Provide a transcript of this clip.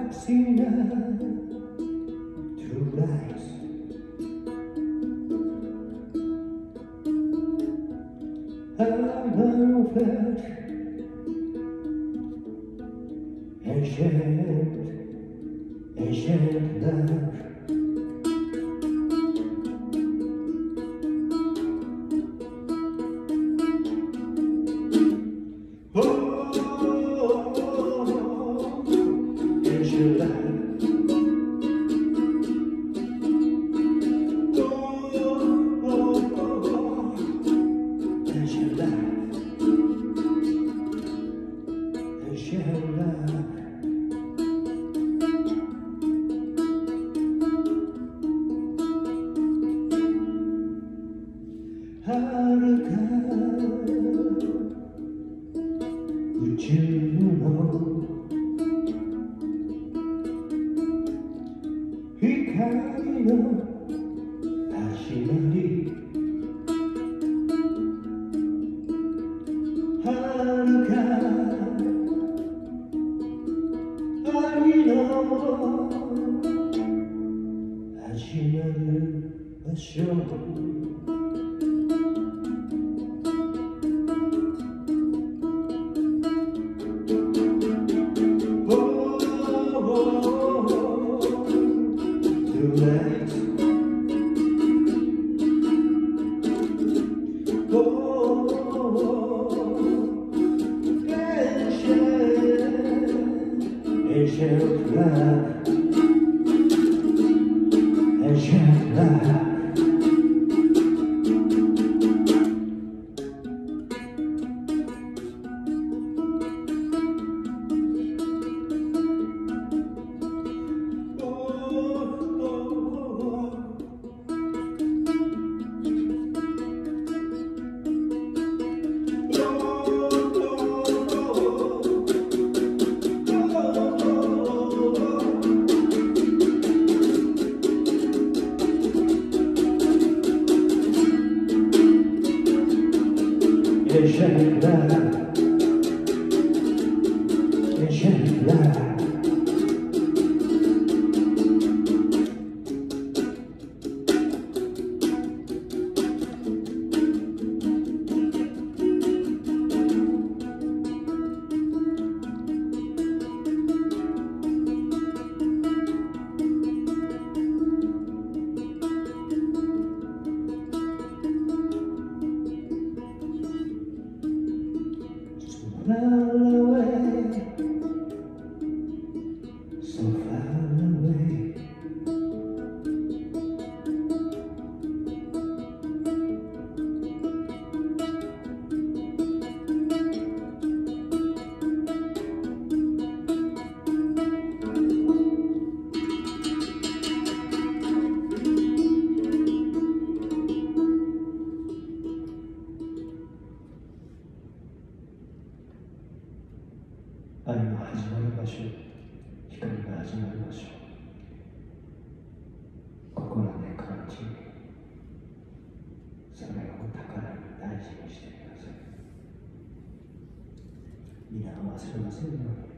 enough to rise. I've never felt ancient love. Oh, ancient love.遥か宇宙の光の始まり、遥か愛の始まる場所、Tonight, oh, ancient love, ancient love. Ancient love, ancient love. Far away, so far away.愛の始まる場所、光が始まる場所、心で感じ、それを宝に大事にしてください。皆忘れませんように。